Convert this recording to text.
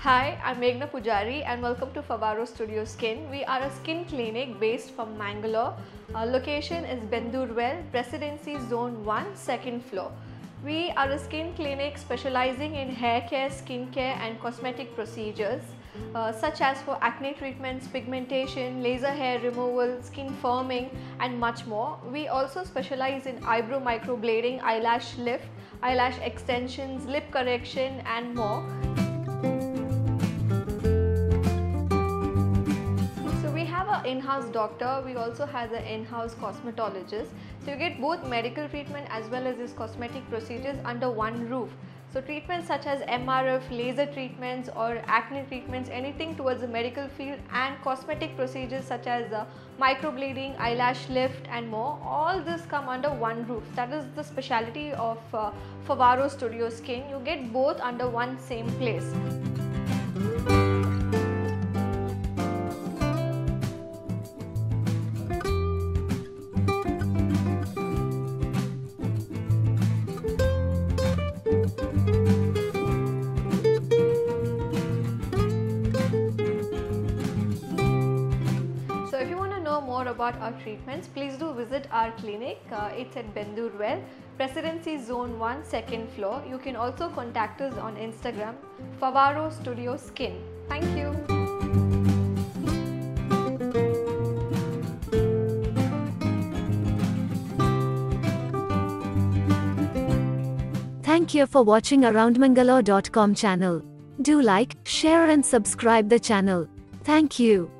Hi, I'm Meghna Pujari and welcome to Favaro Studio Skin. We are a skin clinic based from Mangalore. Our location is Bendurwell, Presidency Zone 1, second floor. We are a skin clinic specializing in hair care, skin care and cosmetic procedures such as for acne treatments, pigmentation, laser hair removal, skin firming and much more. We also specialize in eyebrow microblading, eyelash lift, eyelash extensions, lip correction and more. In-house doctor, we also have an in-house cosmetologist, so you get both medical treatment as well as this cosmetic procedures under one roof. So treatments such as MRF, laser treatments or acne treatments, anything towards the medical field, and cosmetic procedures such as microblading, eyelash lift and more, all this come under one roof. That is the specialty of Favaro Studio Skin. You get both under one same place. So if you want to know more about our treatments, please do visit our clinic. It's at Bendurwell, Presidency Zone 1, second floor. You can also contact us on Instagram, Favaro Studio Skin. Thank you. Thank you for watching AroundMangalore.com channel. Do like, share and subscribe the channel. Thank you.